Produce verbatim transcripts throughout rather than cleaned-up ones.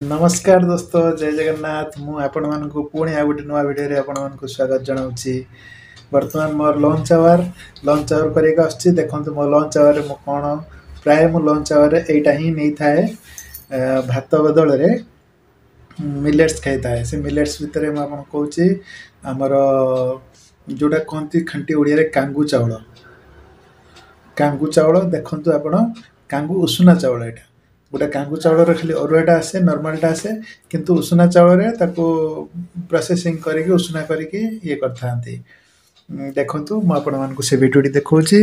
नमस्कार दोस्तों जय जगन्नाथ मु आपण मानकु पुणी आ गोटे नुआ वीडियो रे आपण मानकु स्वागत जनाउछि। वर्तमान मोर लंच आवर लंच आवर करे का आछि देखंतु मो लंच आवर रे मो कोन प्राय मो लंच आवर रे एटा ही नै थाए भात बदल रे मिलेट्स खाइ थाए से मिलेट्स भितरे म आपण कहूछि हमर जोटा कोंती खंटी ओडिया रे कांगू चावल कांगू चावल देखंतु आपण कांगू उसुना चावल एटा गोटे कांगू चावल खाली अरुआटा आसे नॉर्मलटा आसे किंतु उसुना चावल रे ताको प्रोसेसिंग करके उसुना करके ये करथांती देखंतु म आपण मानकु से वीडियोटी देखौछि।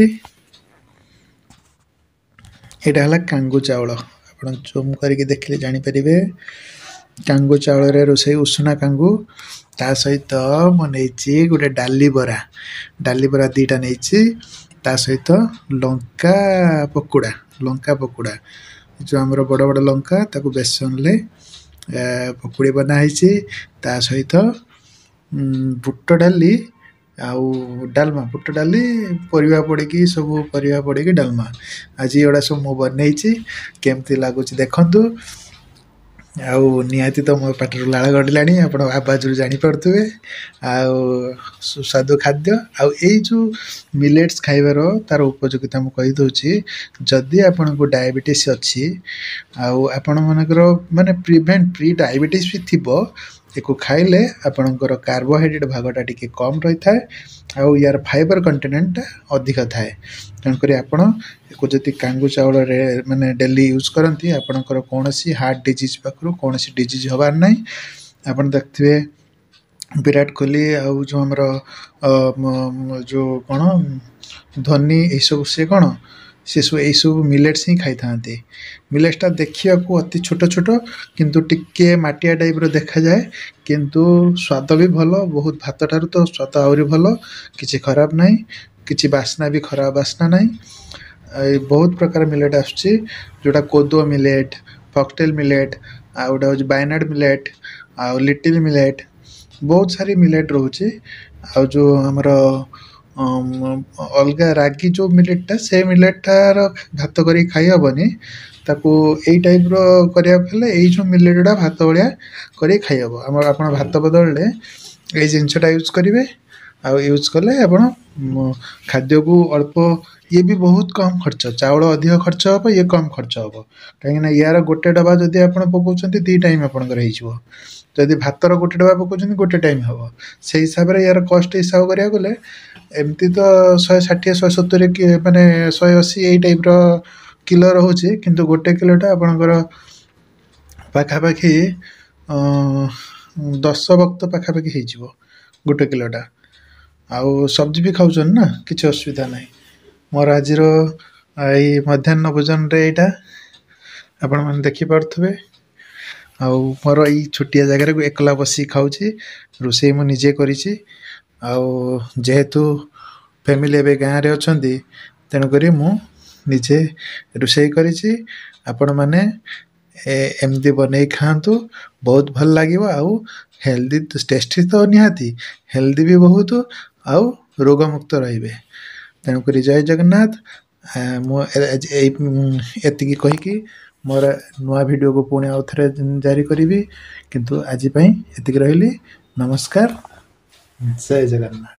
एटा हला कांगू चावल आपण जूम करके देखले जानि परिबे कांगू चावल रे रोसई उसुना कांगू ता सहित म नेछि गोटे डाली बरा डाली बरा दीटा नेछि ता सहित लंका पकोड़ा लंका पकोड़ा जो हमरो बड़ बड़ लंका ताको बेसन ले पकोड़ी बना हिची ता सहित बुट्ट डाली आउ डालमा बुट्ट डाली परिवा पड़ी की सब परिवा पड़ी की डालमा आज एडा सब मो बनैछि केमती लागुछि देखंतु आउ निहाती तो मो पाटर लाळ गडलानी आपण आवाज रु जानि पड़तुवे आउ सुस्वादु खाद्य आउ ए जो मिलेट्स खाइबारो तार उपयोगिता मु कहि दोछि जदी आपण को डायबिटीज अछि आउ आपण मनकर माने प्रिवेंट प्री डायबिटीज भी थिबो एको खाइले आपणकर कार्बोहाइड्रेट भागटा टिके कम रही थाए आउ यार फाइबर कंटेंट अधिक थाए तनकरी आपण एको जति कांगू चावल रे माने डेली यूज करंती आपणकर कोनोसी हार्ट डिजीज पकरू कोनोसी डिजीज होबार नै आपण देखथिबे विराट कोहली आउ जो हमरो जो कोन धोनी ए सब से कोन से सब ए सब मिलेट्स ही खाइ थांती मिलेट्स ता देखिया को अति छोट छोट किंतु टिके माटिया टाइप रो देखा जाए किंतु स्वाद भी भलो बहुत भात ठारू तो स्वाद आउरी भलो किछि खराब नै किछि बासना भी खराब बासना नै बहुत प्रकार मिलेट आछी जोटा कोदो मिलेट फॉक्सटेल मिलेट आउडा बायनाड मिलेट आ लिटिल मिलेट बहुत सारी मिलेट रहउची आ जो हमरो अलगा रागी जो मिलेटा से मिलेटार भात करी खाइ हबनी ताको ए टाइप रो करिया फले ए जो मिलेटा भात बलिया करी खाइ हबो हमर आपण भात बदलले ए जिंसटा यूज करिवे आ यूज करले आपण खाद्य को अल्प ये भी बहुत कम खर्च चावल अधिक खर्च हो ये कम खर्च हो कहीं ना यार गोटे डबा जदि आपण पकाउछंती दी टाइम आपण कर हिजबो जदि भातर गोटे डबा पकाउछंती गोटे टाइम हबो से हिसाब रे यार कॉस्ट हिसाब करिया गले एमती तो एक सौ साठ एक सौ सत्तर कि माने एक सौ अस्सी ए टाइप रो किलो रहउची किंतु गोटे किलोटा आपणकर पाखा पाखी दस वक्त पाखा पाखी हिजबो गोटे किलोटा आउ सब्जी भी खाउछन ना किछ असुविधा नै मोर आजिरो आई मध्याह्न भोजन रे एटा आपण मन देखि परथबे आउ मोर ई छोटिया जगह रे एकला बसी खाउची रोसई म निजे करिछि आउ जेहेतु फैमिली एबे गाँ रे अछंती तेन करी मु निजे रोसई करिछि आपण माने एमदी बनै खांतु बहुत भल लागिवो आउ हेल्दी टेस्टी तो निहाती हेल्दी भी बहुत आउ रोग मुक्त रहिबे तेन करी जय जगन्नाथ मो एतिकी कहि कि मोर नुआ वीडियो को पुणे आउ थरे जारी करिवि किंतु आजि पई एतिकी रहिली नमस्कार जय जगन्नाथ।